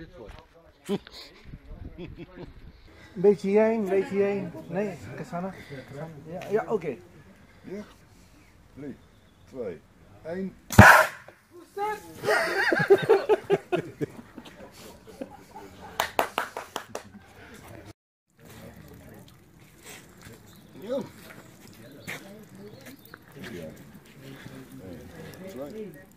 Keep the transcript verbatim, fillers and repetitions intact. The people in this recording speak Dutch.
Een beetje hierheen, een beetje hierheen. Nee, Cassana. Ja, ja oké. Okay. Ja. drie, twee, één. Ja. Ja. één, twee.